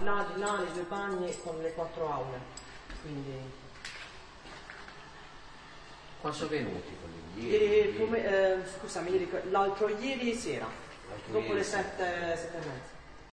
là di là le due bagni con le 4 aule. Quindi... Quando sono venuti quelli? Ieri? Scusami, l'altro ieri sera, dopo le 7:30.